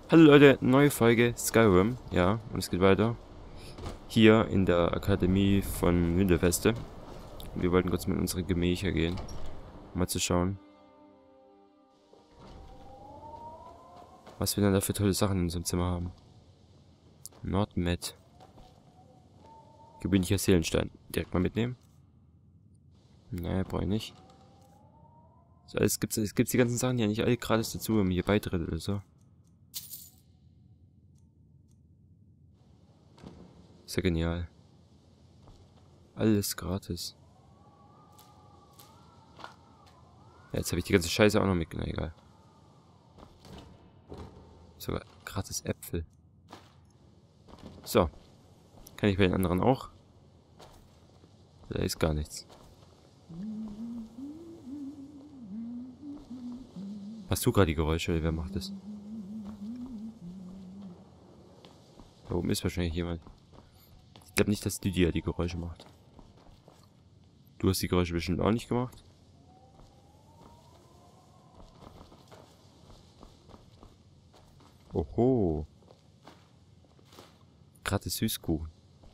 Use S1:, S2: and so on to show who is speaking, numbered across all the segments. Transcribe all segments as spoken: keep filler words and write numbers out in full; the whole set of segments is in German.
S1: Hallo Leute, neue Folge Skyrim, ja, und es geht weiter. Hier in der Akademie von Winterfeste. Wir wollten kurz mit unseren Gemächer gehen, um mal zu schauen, was wir dann da für tolle Sachen in unserem Zimmer haben. Nordmet. Gewöhnlicher Seelenstein. Direkt mal mitnehmen. Naja, brauche ich nicht. So, es gibt es gibt die ganzen Sachen ja nicht alle gratis dazu, wenn man hier beitritt oder so. Ist ja genial. Alles gratis. Ja, jetzt habe ich die ganze Scheiße auch noch mitgenommen, egal. Sogar gratis Äpfel. So. Kann ich bei den anderen auch? Da ist gar nichts. Hast du gerade die Geräusche oder wer macht das? Da oben ist wahrscheinlich jemand. Ich glaube nicht, dass Lydia die Geräusche macht. Du hast die Geräusche bestimmt auch nicht gemacht. Oho. Gratis Süßkuchen.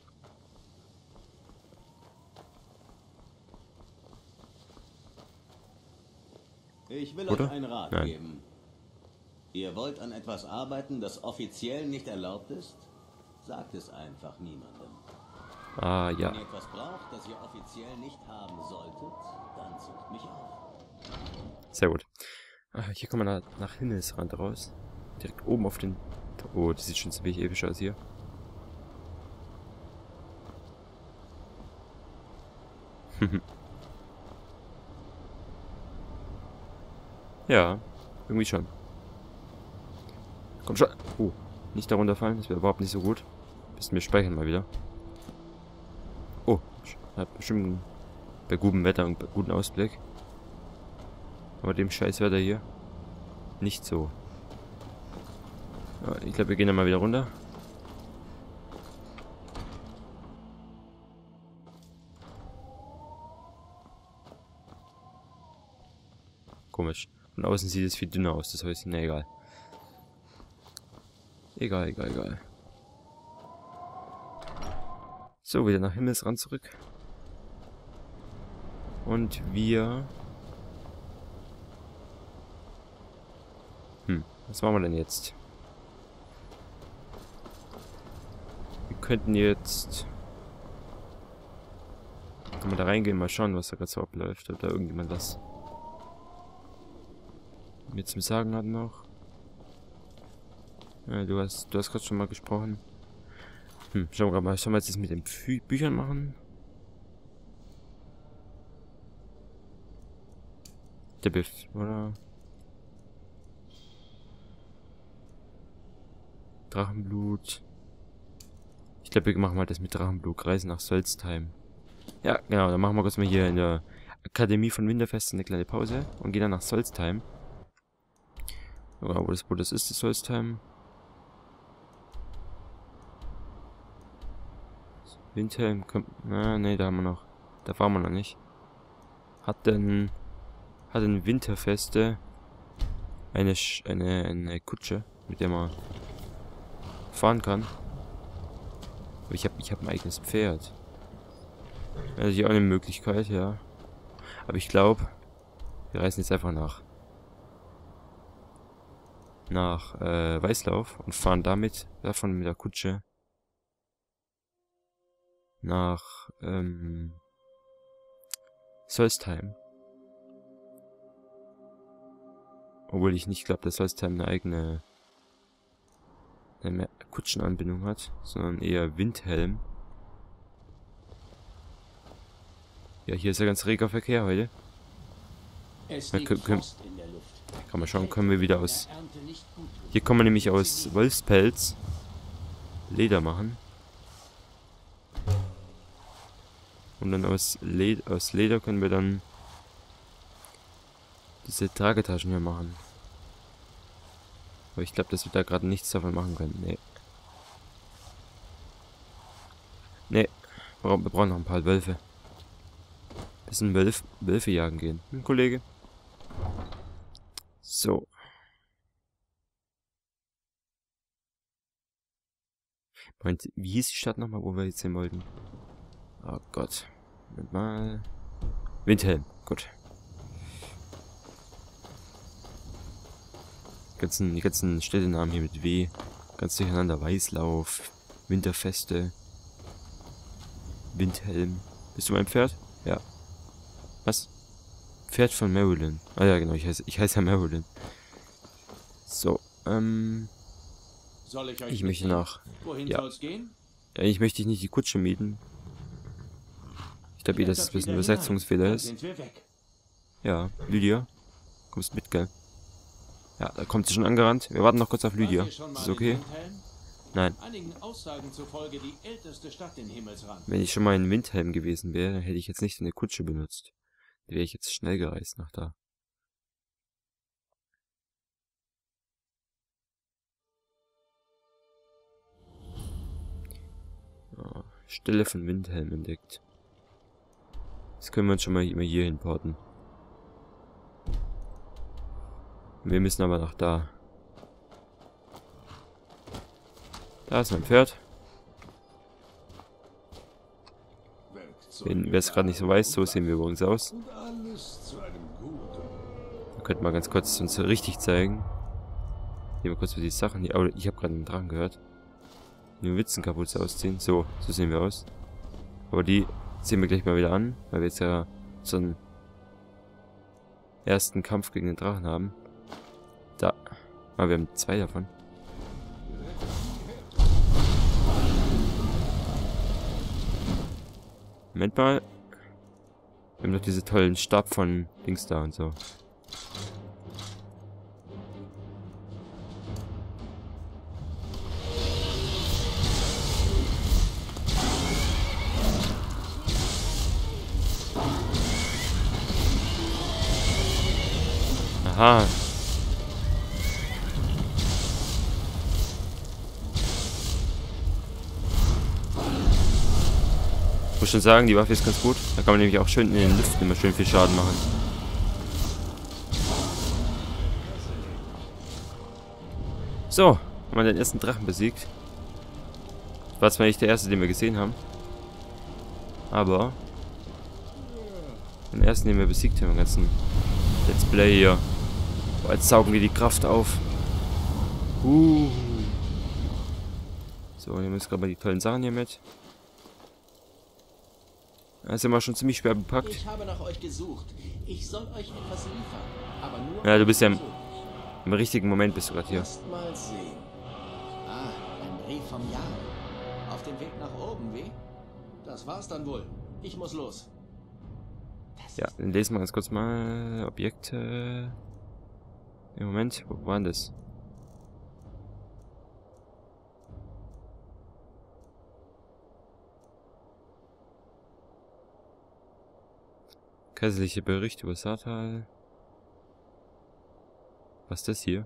S2: Ich will
S1: Oder?
S2: euch einen Rat
S1: Nein.
S2: geben. Ihr wollt an etwas arbeiten, das offiziell nicht erlaubt ist? Sagt es einfach niemandem.
S1: Ah, ja.
S2: Wenn ihr etwas braucht, das ihr offiziell nicht haben solltet, dann sucht mich auf.
S1: Sehr gut. Ah, hier kommen wir nach, nach Himmelsrand raus. Direkt oben auf den... Oh, das sieht schon ziemlich episch aus hier. Ja, irgendwie schon. Komm schon. Oh, nicht darunter fallen, das wäre überhaupt nicht so gut. Müssen wir speichern mal wieder. Oh, hat bestimmt bei gutem Wetter und bei gutem Ausblick. Aber dem Scheißwetter hier nicht so. Ja, ich glaube, wir gehen dann mal wieder runter. Komisch. Von außen sieht es viel dünner aus, das Häuschen. Na, egal. Egal, egal, egal. So, wieder nach Himmelsrand zurück. Und wir... Hm, was machen wir denn jetzt? Wir könnten jetzt... Können wir da reingehen, mal schauen, was da gerade so abläuft. Ob da irgendjemand was mir zum Sagen hat noch. Ja, du hast, du hast gerade schon mal gesprochen. Hm, schauen wir mal, sollen wir jetzt das mit den Bü Büchern machen? Der Biff, oder? Drachenblut. Ich glaube, wir machen mal das mit Drachenblut. Reisen nach Solstheim. Ja, genau, dann machen wir kurz mal hier in der Akademie von Winterfest eine kleine Pause und gehen dann nach Solstheim. Oder wo das, wo das ist, das Solstheim. Windhelm, kommt. Na, ne, da haben wir noch. Da waren wir noch nicht. Hat denn. Hat denn Winterfeste eine, Sch eine, eine Kutsche, mit der man fahren kann. Aber ich habe ich hab ein eigenes Pferd. Das ist ja auch eine Möglichkeit, ja. Aber ich glaube, wir reisen jetzt einfach nach. nach äh, Weißlauf und fahren damit, davon mit der Kutsche nach ähm, Solstheim. Obwohl ich nicht glaube, dass Solstheim eine eigene eine Kutschenanbindung hat, sondern eher Windhelm. Ja, hier ist ja ganz reger Verkehr heute.
S3: Es
S1: Dann
S3: liegt
S1: können, können,
S3: Frost in der Luft.
S1: kann man schauen, können wir wieder aus...
S3: Der Ernte nicht gut tut.
S1: Hier kann man nämlich aus Wolfspelz Leder machen. Und dann aus, Led aus Leder können wir dann diese Tragetaschen hier machen. Aber ich glaube, dass wir da gerade nichts davon machen können. Nee. Nee. Wir brauchen noch ein paar Wölfe. Bisschen Wölf Wölfe jagen gehen. Hm, Kollege? So. Moment, wie hieß die Stadt nochmal, wo wir jetzt hin wollten? Oh Gott. Moment mal. Windhelm, gut. Die ganzen, die ganzen Städtenamen hier mit W. Ganz durcheinander. Weißlauf, Winterfeste, Windhelm. Bist du mein Pferd? Ja. Was? Pferd von Marilyn. Ah ja, genau, ich heiße, ich heiße ja Marilyn. So, ähm...
S3: Soll ich euch
S1: Ich möchte
S3: mitnehmen?
S1: nach...
S3: Wohin
S1: Ja.
S3: soll's gehen?
S1: Eigentlich möchte ich nicht die Kutsche mieten. Ich glaube, dass es ein bisschen Übersetzungsfehler ist.
S3: Sind wir weg.
S1: Ja, Lydia. Kommst mit, gell? Ja, da kommt sie schon angerannt. Wir warten noch kurz auf Lydia.
S3: Wart ihr schon mal
S1: Ist das okay?
S3: in Windhelm?
S1: Nein.
S3: Einigen Aussagen zufolge die älteste Stadt in Himmelsrand.
S1: Wenn ich schon mal in Windhelm gewesen wäre, dann hätte ich jetzt nicht eine Kutsche benutzt. Da wäre ich jetzt schnell gereist nach da. Oh, Stelle von Windhelm entdeckt. Jetzt können wir uns schon mal immer hier hinporten. Wir müssen aber nach da. Da ist mein Pferd. Wer es gerade nicht so weiß, so sehen wir übrigens aus. Wir könnten mal ganz kurz uns richtig zeigen. Nehmen wir kurz für die Sachen hier. Oh, ich habe gerade einen Drachen gehört. Nur Witzenkapuze ausziehen. So, so sehen wir aus. Aber die sehen wir gleich mal wieder an, weil wir jetzt ja so einen ersten Kampf gegen den Drachen haben. Da. Ah, wir haben zwei davon. Moment mal. Wir haben doch diese tollen Stab von Dings da und so. Aha. Ich muss schon sagen, die Waffe ist ganz gut. Da kann man nämlich auch schön in den Lüften immer schön viel Schaden machen. So, haben wir den ersten Drachen besiegt. Das war zwar nicht der erste, den wir gesehen haben. Aber den ersten, den wir besiegt haben im ganzen Let's Play hier. Oh, jetzt saugen wir die Kraft auf. Uh. So, nehmen wir jetzt gerade mal die tollen Sachen hier mit. Da sind wir schon ziemlich schwer bepackt.
S2: Ich habe nach euch gesucht. Ich soll euch etwas liefern. Aber nur...
S1: Ja, du bist ja im, im richtigen Moment bist du gerade hier.
S2: Erst mal sehen. Ah, ein Brief vom Jahr. Auf dem Weg nach oben, wie? Das war's dann wohl. Ich muss los. Das
S1: Ja, dann lesen wir ganz kurz mal Objekte. Im Moment, wo waren das? Kaiserliche Bericht über Satal. Was ist das hier?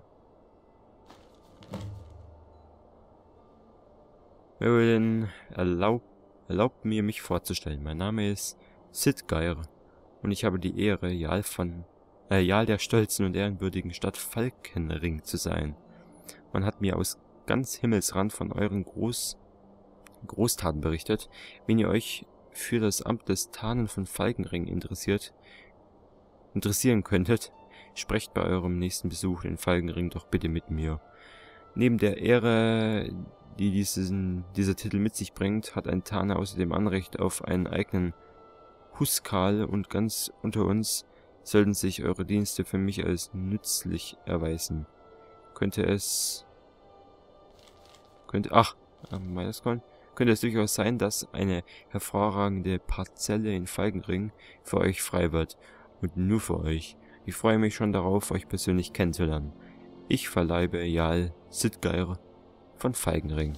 S1: Marilyn, erlaub, erlaubt mir, mich vorzustellen. Mein Name ist Sid Geir und ich habe die Ehre, Jarl von, äh, Jarl der stolzen und ehrenwürdigen Stadt Falkenring zu sein. Man hat mir aus ganz Himmelsrand von euren Groß, Großtaten berichtet. Wenn ihr euch für das Amt des Tarnen von Falkenring interessiert, interessieren könntet, sprecht bei eurem nächsten Besuch in Falkenring doch bitte mit mir. Neben der Ehre, die diesen, dieser Titel mit sich bringt, hat ein Tarner außerdem Anrecht auf einen eigenen Huskal und ganz unter uns sollten sich eure Dienste für mich als nützlich erweisen. Könnte es... Könnte... Ach, ähm, könnte es durchaus sein, dass eine hervorragende Parzelle in Falkenring für euch frei wird. Und nur für euch. Ich freue mich schon darauf, euch persönlich kennenzulernen. Ich verleibe Jarl Sidgeir von Falkenring.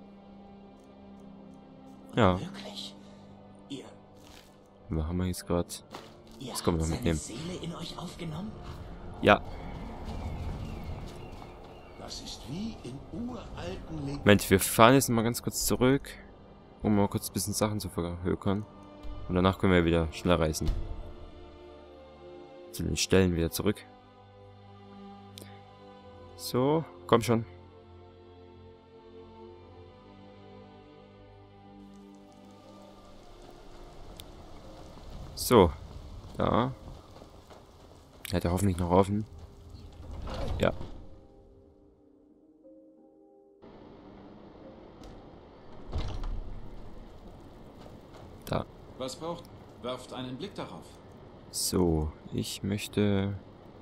S1: Ja.
S2: Wirklich? Ihr,
S1: Was haben wir jetzt gerade?
S2: ihr
S1: Das können wir
S2: habt
S1: noch
S2: seine
S1: mitnehmen.
S2: Seele in euch aufgenommen?
S1: Ja.
S3: Das ist wie in uralten Legenden.
S1: Moment, wir fahren jetzt mal ganz kurz zurück, um mal kurz ein bisschen Sachen zu verhökern. Und danach können wir wieder schnell reisen. Zu den Stellen wieder zurück. So, komm schon. So. Da. Hat er hoffentlich noch offen. Ja. Da.
S3: Was braucht? Werft einen Blick darauf.
S1: So, ich möchte...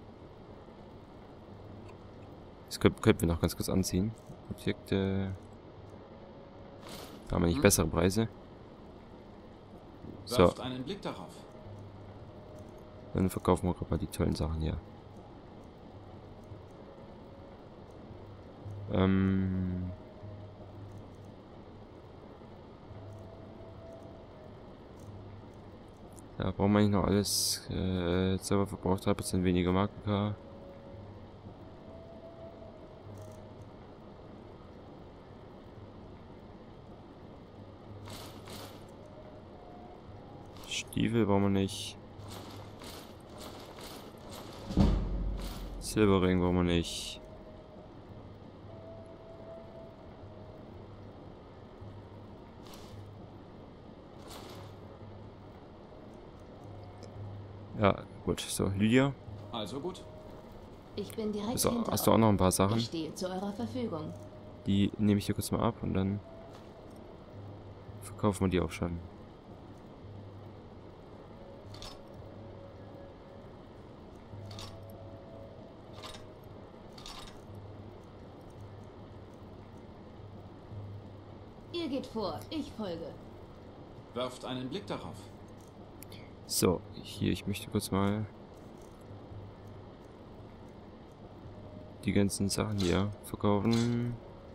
S1: Das könnten wir noch ganz kurz anziehen. Objekte... Da haben wir nicht
S3: Hm?
S1: bessere Preise. So,
S3: Werft einen Blick darauf.
S1: dann verkaufen wir gerade mal die tollen Sachen hier. Ähm... Da brauchen wir nicht noch alles. Äh, selber verbraucht drei Prozent weniger Marken. Stiefel brauchen wir nicht. Silberring brauchen wir nicht. Ja, gut. So, Lydia.
S3: Also gut.
S4: Ich bin direkt
S1: So,
S4: hinter
S1: hast du auch noch ein paar
S4: euch.
S1: Sachen?
S4: Ich stehe zu eurer Verfügung.
S1: Die nehme ich hier kurz mal ab und dann verkaufen wir die auch schon.
S4: Ihr geht vor, ich folge.
S3: Werft einen Blick darauf.
S1: So, hier, ich möchte kurz mal die ganzen Sachen hier verkaufen.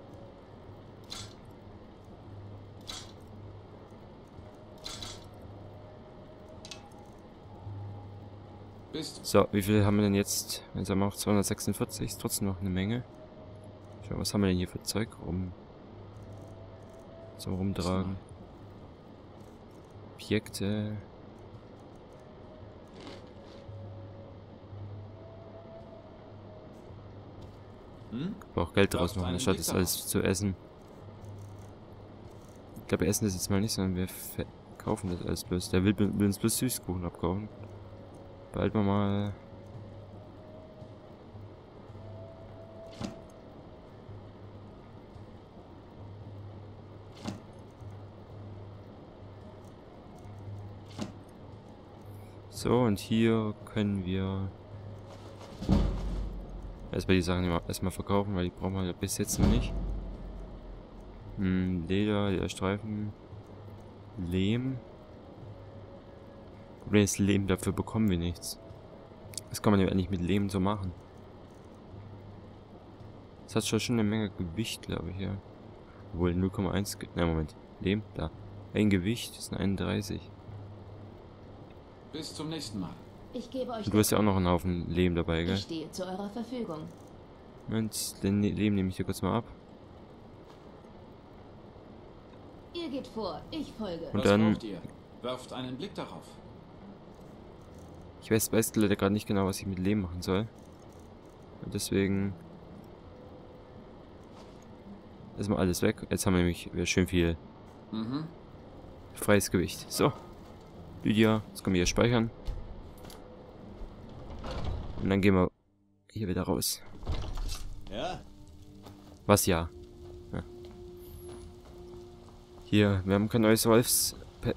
S3: Bist
S1: So, wie viel haben wir denn jetzt? Jetzt haben wir auch zweihundertsechsundvierzig, ist trotzdem noch eine Menge. Schau, was haben wir denn hier für Zeug rum? Zum Rumtragen. Objekte.
S3: Hm?
S1: Ich brauche Geld draus
S3: Werft
S1: machen,
S3: einen
S1: anstatt
S3: Blick
S1: das alles zu essen. Ich glaube, wir essen das jetzt mal nicht, sondern wir kaufen das alles bloß. Der will, will uns bloß Süßkuchen abkaufen. Behalten wir mal. So, und hier können wir erstmal die Sachen erstmal verkaufen, weil die brauchen wir bis jetzt noch nicht. Hm, Leder, Lederstreifen, Lehm. Problem ist, Lehm, dafür bekommen wir nichts. Was kann man ja eigentlich mit Lehm so machen? Das hat schon schon eine Menge Gewicht, glaube ich, ja. Obwohl null Komma eins... Na, Moment. Lehm, da. Ein Gewicht, das sind einunddreißig.
S3: bis zum nächsten Mal.
S4: Ich gebe euch.
S1: Und du hast ja auch noch einen Haufen Lehm dabei, gell?
S4: Ich stehe zu eurer Verfügung.
S1: Und den Lehm nehme ich hier kurz mal ab.
S4: Ihr geht vor, ich folge.
S1: Und
S3: Was
S1: dann-
S3: braucht ihr? Werft einen Blick darauf.
S1: Ich weiß, weiß leider gerade nicht genau, was ich mit Lehm machen soll. Und deswegen... Erstmal alles weg. Jetzt haben wir nämlich wieder schön viel
S3: Mhm.
S1: freies Gewicht. So. Lydia, jetzt können wir hier speichern. Und dann gehen wir hier wieder raus.
S2: Ja?
S1: Was ja? Ja. Hier, wir haben kein neues Wolfs... Pe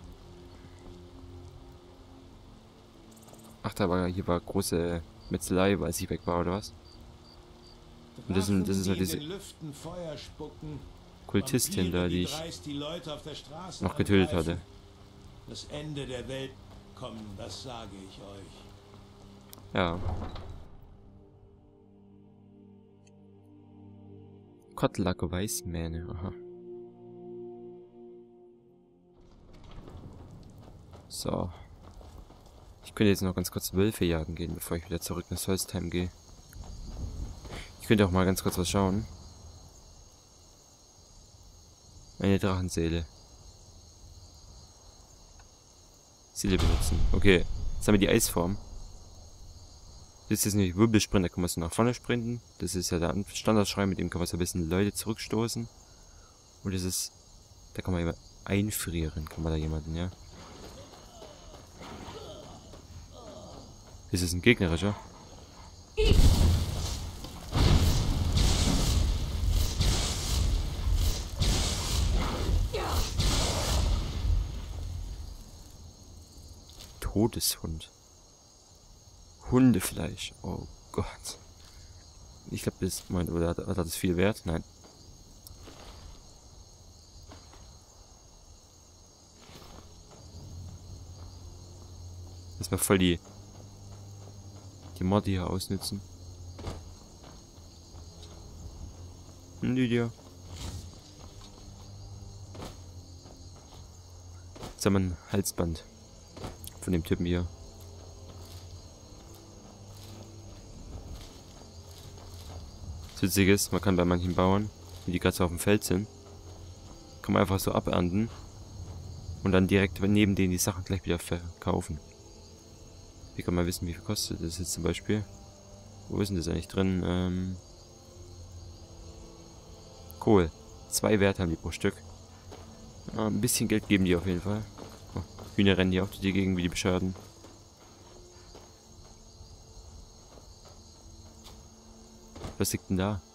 S1: Ach, da war hier war große Metzelei, weil sie weg war, oder was? Und das sind, das ist
S5: Waffen,
S1: halt
S5: die in
S1: diese
S5: den Lüften Feuer spucken,
S1: Kultistin da,
S5: Vampire,
S1: die ich
S5: dreist die Leute auf der Straße
S1: noch getötet
S5: angreifen.
S1: hatte.
S5: Das Ende der Welt kommen, das sage ich euch.
S1: Ja. Kottlacke Weißmähne, aha. So. Ich könnte jetzt noch ganz kurz Wölfe jagen gehen, bevor ich wieder zurück nach Solstheim gehe. Ich könnte auch mal ganz kurz was schauen. Eine Drachenseele. Seele benutzen. Okay, jetzt haben wir die Eisform. Das ist jetzt nämlich Wirbelsprint, da kann man so nach vorne sprinten. Das ist ja der Standardschrei, mit dem kann man so ein bisschen Leute zurückstoßen. Und das ist, da kann man jemanden einfrieren, kann man da jemanden, ja. Ist es ein gegnerischer? Todeshund. Hundefleisch. Oh Gott. Ich glaube, das meint, oder hat, hat das viel Wert? Nein. Das war voll die die Morde hier ausnutzen. Lydia. Jetzt haben wir ein Halsband von dem Typen hier. Das Witzige ist, man kann bei manchen Bauern, die die gerade so auf dem Feld sind, kann man einfach so abernten und dann direkt neben denen die Sachen gleich wieder verkaufen. Wie kann man wissen, wie viel kostet das jetzt zum Beispiel? Wo ist denn das eigentlich drin? Ähm Kohl. Zwei Wert haben die pro Stück. Ja, ein bisschen Geld geben die auf jeden Fall. Oh, Hühner rennen die auch durch die Gegend wie die Bescheuerten. Was liegt denn da?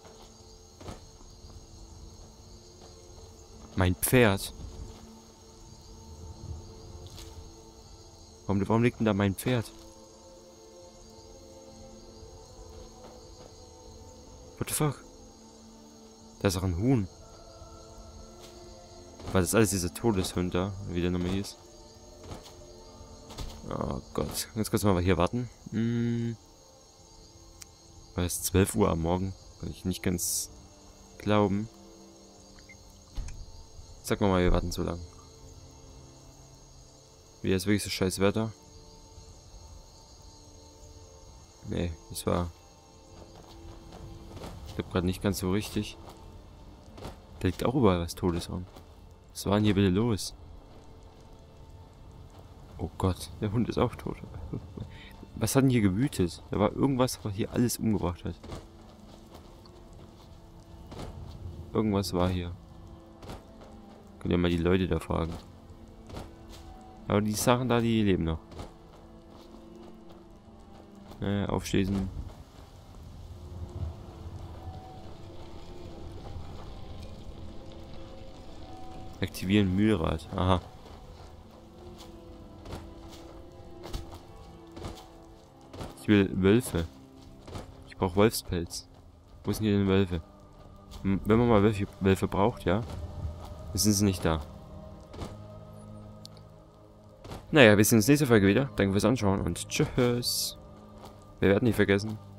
S1: Mein Pferd. Warum, warum liegt denn da mein Pferd? What the fuck? Da ist auch ein Huhn. War das alles dieser Todeshund da? Wie der nochmal hieß? Oh Gott. Jetzt kurz mal hier warten. Hm. War es zwölf Uhr am Morgen? Kann ich nicht ganz glauben. Sag mal, wir warten so lang. Wie ist wirklich so scheiß Wetter? Nee, das war... Ich glaube gerade nicht ganz so richtig. Da liegt auch überall was Todes rum. Was war denn hier bitte los? Oh Gott, der Hund ist auch tot. Was hat denn hier gewütet? Da war irgendwas, was hier alles umgebracht hat. Irgendwas war hier. Könnt ihr mal die Leute da fragen. Aber die Sachen da, die leben noch. Äh, aufschließen. Aktivieren Mühlrad. Aha. Ich will Wölfe. Ich brauche Wolfspelz. Wo sind hier denn Wölfe? Hm, wenn man mal Wölfe, Wölfe braucht, ja, dann sind sie nicht da. Naja, wir sehen uns nächste Folge wieder. Danke fürs Anschauen und tschüss. Wir werden nicht vergessen.